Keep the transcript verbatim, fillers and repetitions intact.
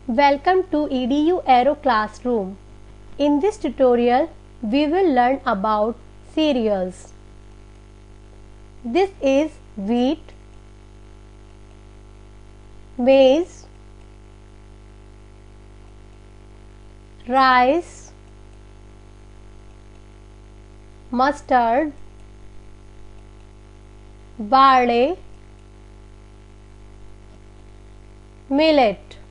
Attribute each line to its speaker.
Speaker 1: Welcome to E D U Aero Classroom. In this tutorial, we will learn about cereals. This is wheat, maize, rice, mustard, barley, millet.